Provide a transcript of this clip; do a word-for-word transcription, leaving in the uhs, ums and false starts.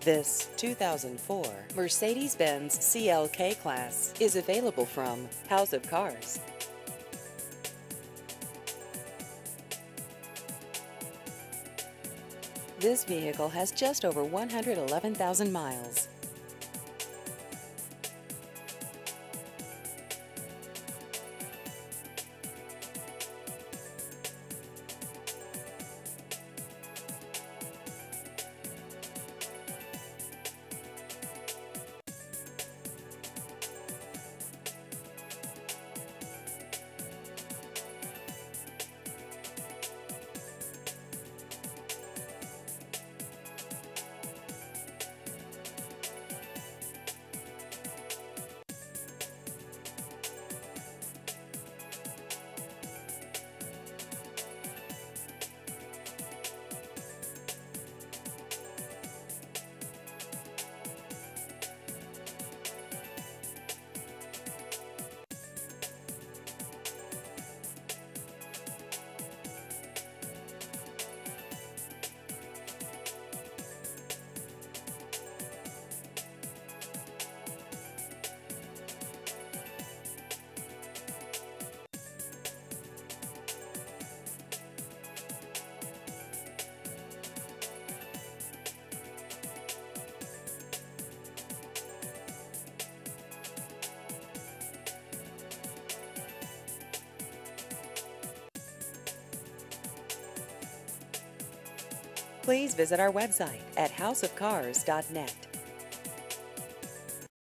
This two thousand four Mercedes-Benz C L K Class is available from House of Cars. This vehicle has just over one hundred eleven thousand miles. Please visit our website at house of cars dot net.